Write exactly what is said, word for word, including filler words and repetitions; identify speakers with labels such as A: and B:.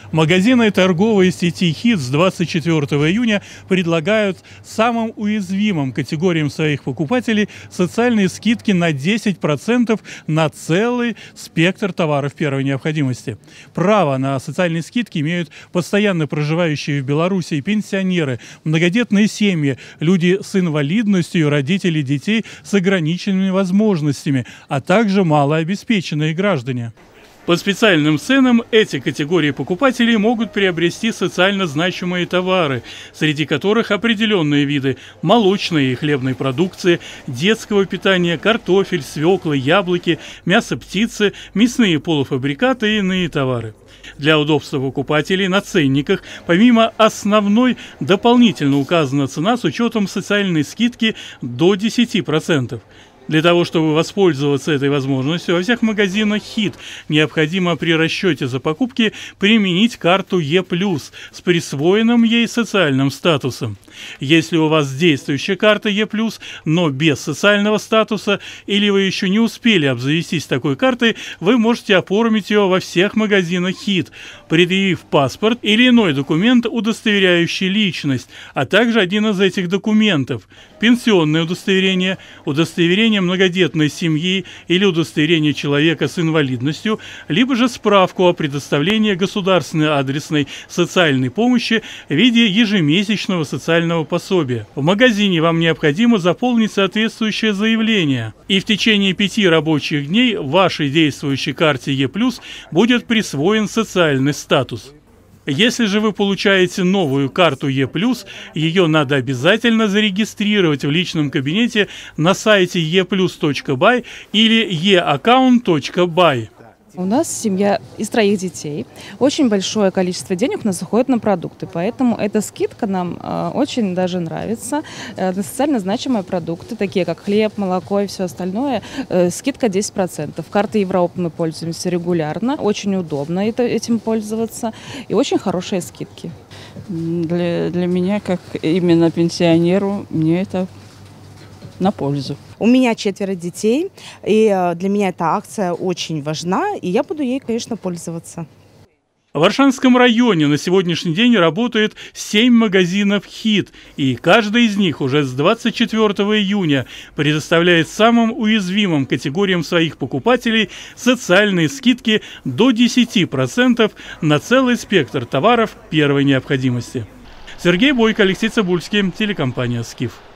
A: Магазины торговой сети «Хит» с двадцать четвёртого июня предлагают самым уязвимым категориям своих покупателей социальные скидки на десять процентов на целый спектр товаров первой необходимости. Право на социальные скидки имеют постоянно проживающие в Беларуси пенсионеры, многодетные семьи, люди с инвалидностью, родители детей с ограниченными возможностями, а также малообеспеченные граждане. По специальным ценам эти категории покупателей могут приобрести социально значимые товары, среди которых определенные виды молочной и хлебной продукции, детского питания, картофель, свекла, яблоки, мясо птицы, мясные полуфабрикаты и иные товары. Для удобства покупателей на ценниках помимо основной дополнительно указана цена с учетом социальной скидки до десяти процентов. Для того, чтобы воспользоваться этой возможностью, во всех магазинах «Хит» необходимо при расчете за покупки применить карту Е плюс с присвоенным ей социальным статусом. Если у вас действующая карта Е плюс, но без социального статуса, или вы еще не успели обзавестись такой картой, вы можете оформить ее во всех магазинах «Хит», предъявив паспорт или иной документ, удостоверяющий личность, а также один из этих документов – пенсионное удостоверение, удостоверение многодетной семьи или удостоверение человека с инвалидностью, либо же справку о предоставлении государственной адресной социальной помощи в виде ежемесячного социального пособия. В магазине вам необходимо заполнить соответствующее заявление, и в течение пяти рабочих дней вашей действующей карте Е плюс будет присвоен социальный статус. Если же вы получаете новую карту Е плюс, ее надо обязательно зарегистрировать в личном кабинете на сайте е плюс точка бай или е аккаунт точка бай.
B: У нас семья из троих детей. Очень большое количество денег у нас уходит на продукты, поэтому эта скидка нам э, очень даже нравится. Э, на социально значимые продукты, такие как хлеб, молоко и все остальное, э, скидка десять процентов. Картой Европы мы пользуемся регулярно, очень удобно это, этим пользоваться и очень хорошие скидки.
C: Для, для меня, как именно пенсионеру, мне это на пользу.
D: У меня четверо детей, и для меня эта акция очень важна, и я буду ей, конечно, пользоваться.
A: В Аршанском районе на сегодняшний день работает семь магазинов «Хит», и каждый из них уже с двадцать четвёртого июня предоставляет самым уязвимым категориям своих покупателей социальные скидки до десяти процентов на целый спектр товаров первой необходимости. Сергей Бойко, Алексей Цибульский, телекомпания «Скиф».